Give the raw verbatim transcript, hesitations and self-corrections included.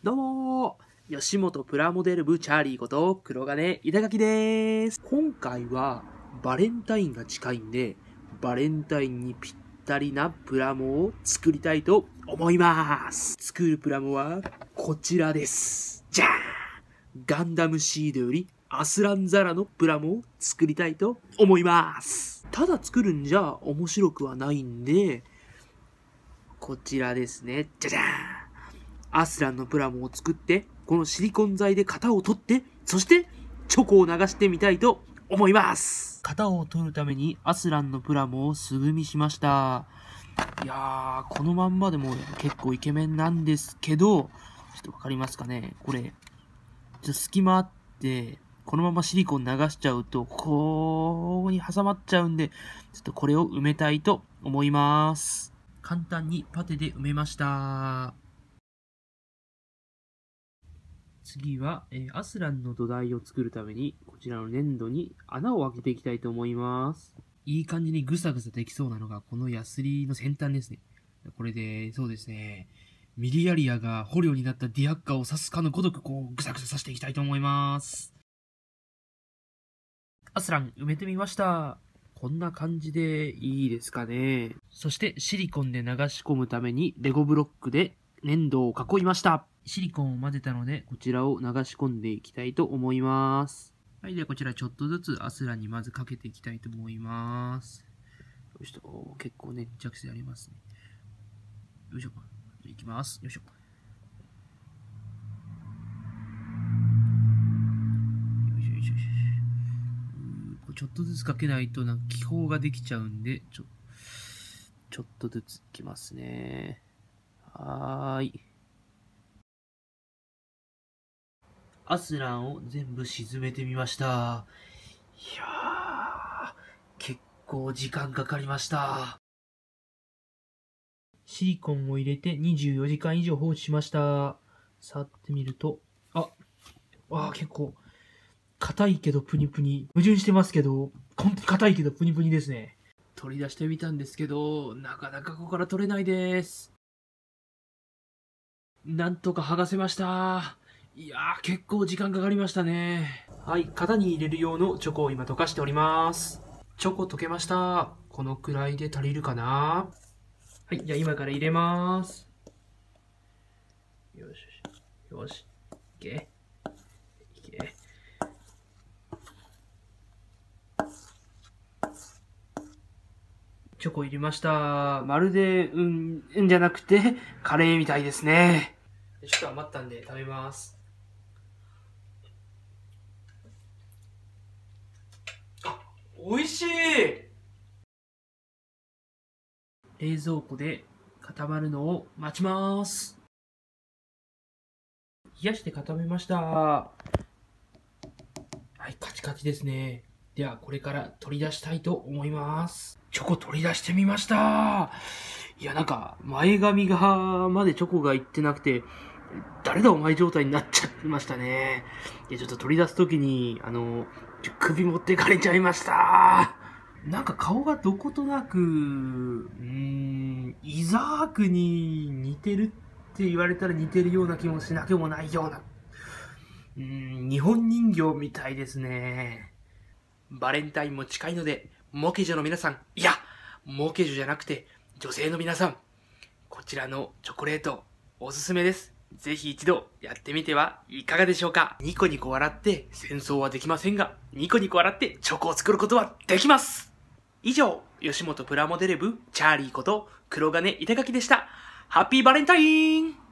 どうもー、吉本プラモデル部チャーリーこと黒金板垣でーす。今回はバレンタインが近いんで、バレンタインにぴったりなプラモを作りたいと思います。作るプラモはこちらです。じゃーん、ガンダムシードよりアスランザラのプラモを作りたいと思います。ただ作るんじゃ面白くはないんで、こちらですね。じゃじゃーん、アスランのプラモを作って、このシリコン剤で型を取って、そしてチョコを流してみたいと思います。型を取るためにアスランのプラモを素組みしました。いやー、このまんまでも結構イケメンなんですけど、ちょっとわかりますかね、これ、ちょっと隙間あって、このままシリコン流しちゃうと、ここに挟まっちゃうんで、ちょっとこれを埋めたいと思います。簡単にパテで埋めました。次は、えー、アスランの土台を作るために、こちらの粘土に穴を開けていきたいと思います。いい感じにぐさぐさできそうなのが、このヤスリの先端ですね。これで、そうですね、ミリアリアが捕虜になったディアッカーを刺すかのごとく、こう、ぐさぐさ刺していきたいと思います。アスラン埋めてみました。こんな感じでいいですかね。そしてシリコンで流し込むためにレゴブロックで粘土を囲いました。シリコンを混ぜたので、こちらを流し込んでいきたいと思います。はい、ではこちらちょっとずつアスランにまずかけていきたいと思います。よいしょ、結構粘着性ありますね。よいしょ、いきます。よいしょ。よいしょよいしょよいしょ。ちょっとずつかけないとなんか気泡ができちゃうんで、ちょ、ちょっとずついきますね。はーい。アスランを全部沈めてみました。いやー、結構時間かかりました。シリコンを入れてにじゅうよじかん以上放置しました。触ってみると、あ、わー、結構、硬いけどプニプニ。矛盾してますけど、本当に硬いけどプニプニですね。取り出してみたんですけど、なかなかここから取れないです。なんとか剥がせました。いやー、結構時間かかりましたね。はい、型に入れる用のチョコを今溶かしております。チョコ溶けました。このくらいで足りるかな。はい、じゃあ今から入れます。よしよし。よし。いけ。いけ。チョコ入れました。まるで、うん、うんじゃなくて、カレーみたいですね。ちょっと余ったんで食べます。あ、美味しい！冷蔵庫で固まるのを待ちます。冷やして固めました。はい、カチカチですね。では、これから取り出したいと思います。チョコ取り出してみました。いや、なんか、前髪が、までチョコがいってなくて、誰だお前状態になっちゃってましたね。いや、ちょっと取り出すときに、あの、首持ってかれちゃいました。なんか顔がどことなく、うーん、イザークに似てるって言われたら似てるような気もしなくもないような。うーん、日本人形みたいですね。バレンタインも近いので、モケ女の皆さん、いや、モケ女じゃなくて、女性の皆さん、こちらのチョコレート、おすすめです。ぜひ一度やってみてはいかがでしょうか。ニコニコ笑って戦争はできませんが、ニコニコ笑ってチョコを作ることはできます。以上、吉本プラモデル部チャーリーこと黒金板垣でした。ハッピーバレンタイン！